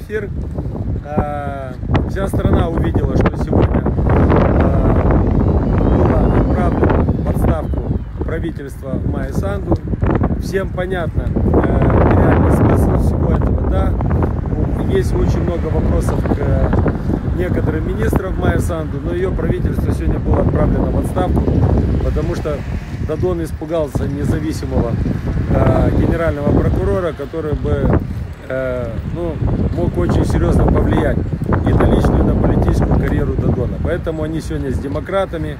эфир. Вся страна увидела, что сегодня было отправлено в отставку правительство Майи Санду. Всем понятно реальный смысл всего этого. Да? Есть очень много вопросов к некоторым министрам Майи Санду, но ее правительство сегодня было отправлено в отставку, потому что Додон испугался независимого генерального прокурора, который бы мог очень серьезно повлиять и на личную, и на политическую карьеру Додона. Поэтому они сегодня с демократами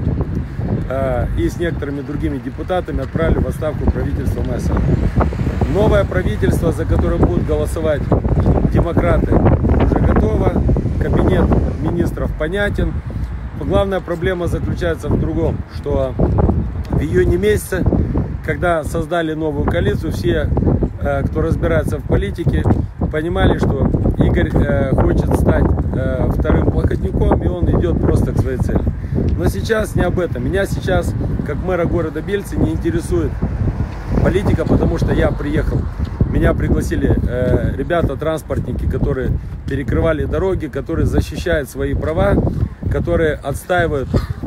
и с некоторыми другими депутатами отправили в отставку правительство Майи Санду. Новое правительство, за которое будут голосовать демократы, уже готово. Кабинет министров понятен. Но главная проблема заключается в другом, что в июне месяце, когда создали новую коалицию, все, кто разбирается в политике, понимали, что Игорь хочет стать вторым Плохотнюком, и он идет просто к своей цели. Но сейчас не об этом. Меня сейчас, как мэра города Бельцы, не интересует политика, потому что я приехал. Меня пригласили ребята, транспортники, которые перекрывали дороги, которые защищают свои права, которые отстаивают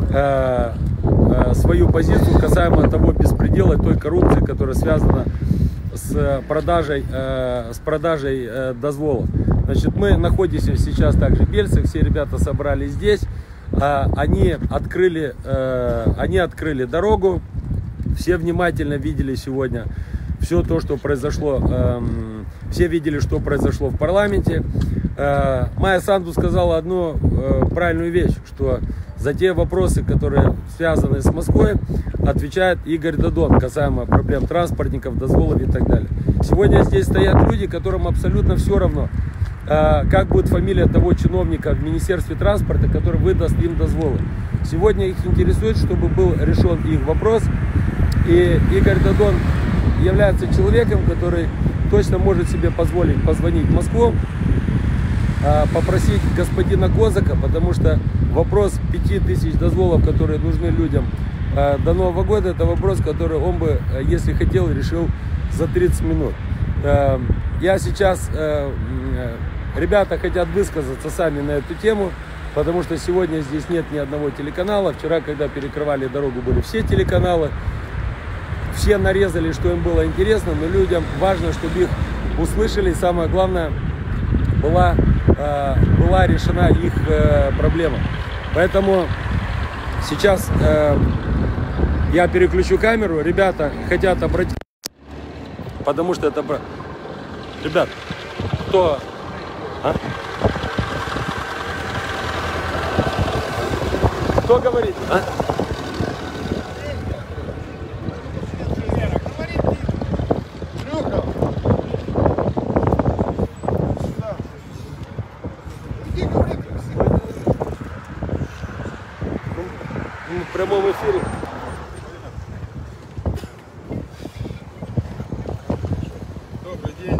свою позицию касаемо того беспредела и той коррупции, которая связана с продажей дозволов. Значит, мы находимся сейчас также в Бельцах, все ребята собрались здесь, они открыли дорогу, все внимательно видели сегодня все то, что произошло, все видели, что произошло в парламенте. Майя Санду сказала одну правильную вещь, что за те вопросы, которые связаны с Москвой, отвечает Игорь Додон, касаемо проблем транспортников, дозволов и так далее. Сегодня здесь стоят люди, которым абсолютно все равно, как будет фамилия того чиновника в Министерстве транспорта, который выдаст им дозволы. Сегодня их интересует, чтобы был решен их вопрос. И Игорь Додон является человеком, который точно может себе позволить позвонить в Москву, попросить господина Козака, потому что вопрос 5000 дозволов, которые нужны людям до Нового года, это вопрос, который он бы, если хотел, решил за 30 минут. Я сейчас, ребята хотят высказаться сами на эту тему, потому что сегодня здесь нет ни одного телеканала. Вчера, когда перекрывали дорогу, были все телеканалы. Все нарезали, что им было интересно, но людям важно, чтобы их услышали. И самое главное, была решена их проблема. Поэтому сейчас я переключу камеру. Ребята хотят обратиться, потому что это... Ребят, кто... Кто говорит? В прямом эфире. Добрый день.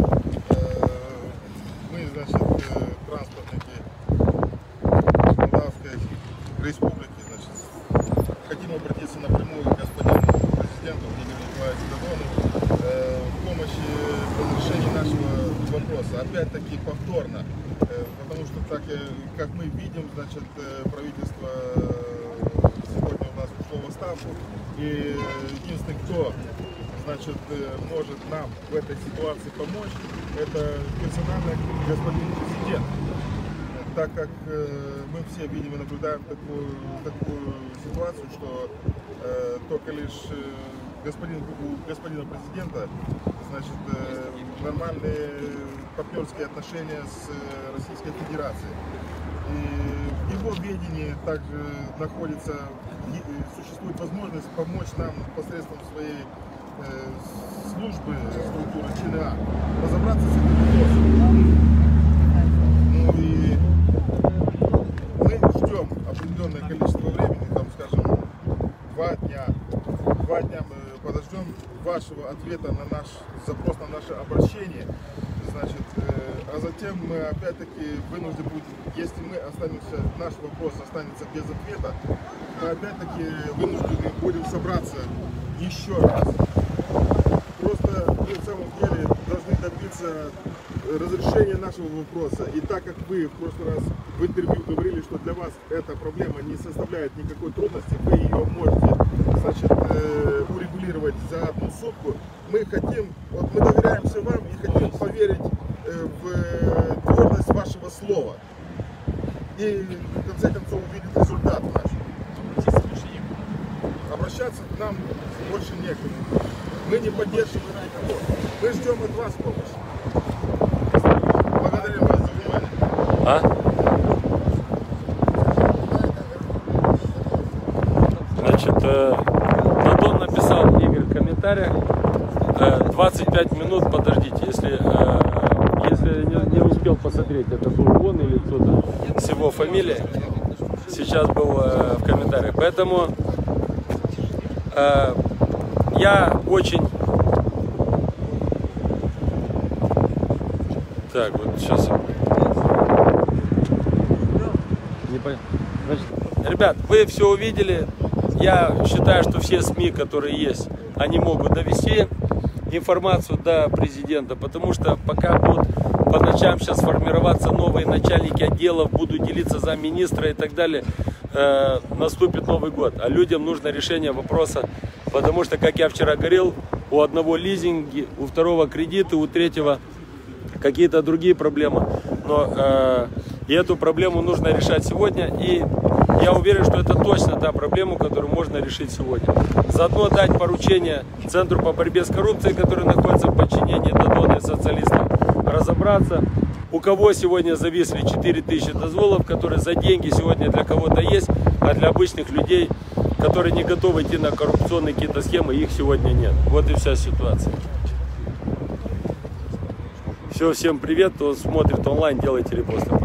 Мы, значит, транспортники Молдавской Республики, значит, хотим обратиться напрямую к господину президенту Игорю Николаевичу Додону в помощи в разрешении нашего вопроса. Опять-таки повторно, потому что, так как мы видим, значит, правительство сегодня у нас ушло в отставку, и единственный, кто, значит, может нам в этой ситуации помочь, это персонально господин президент, так как мы все видим и наблюдаем такую ситуацию, что только лишь у господина президента, значит, нормальные партнерские отношения с Российской Федерацией. И в его ведении также существует возможность помочь нам посредством своей службы, структуры ЧНА, разобраться с этим вопросом. Ну и мы ждем определенное количество времени, там, скажем, 2 дня. 2 дня мы подождем вашего ответа на наш запрос, на наше обращение. Значит, а затем мы опять-таки вынуждены будем, если наш вопрос останется без ответа, мы опять-таки вынуждены будем собраться еще раз. Просто мы в самом деле должны добиться разрешения нашего вопроса. И так как вы в прошлый раз в интервью говорили, что для вас эта проблема не составляет никакой трудности, вы ее можете, значит, урегулировать за одну сутку, мы хотим, вот мы доверяемся вам и хотим поверить в твердость вашего слова. И в конце концов увидеть результат наш. Обращаться к нам больше некому. Мы не поддерживаем никого. Мы ждем от вас помощи. Благодарим вас за внимание. Значит, Дадон написал, Игорь, в комментариях, 25 минут подождите, если не успел посмотреть, это был он или кто-то с его фамилией, сейчас был в комментариях. Поэтому я очень... Так, вот сейчас... Значит, ребят, вы все увидели. Я считаю, что все СМИ, которые есть, они могут довести информацию до президента, потому что пока будут по ночам сейчас формироваться новые начальники отделов, будут делиться замминистра и так далее, наступит Новый год. А людям нужно решение вопроса, потому что, как я вчера говорил, у одного лизинги, у второго кредиты, у третьего какие-то другие проблемы. Но и эту проблему нужно решать сегодня. И я уверен, что это точно та проблема, которую можно решить сегодня. Заодно дать поручение Центру по борьбе с коррупцией, который находится в подчинении Дадона и социалистов, разобраться, у кого сегодня зависли 4000 дозволов, которые за деньги сегодня для кого-то есть, а для обычных людей, которые не готовы идти на коррупционные какие-то схемы, их сегодня нет. Вот и вся ситуация. Все, всем привет, кто смотрит онлайн, делайте репосты.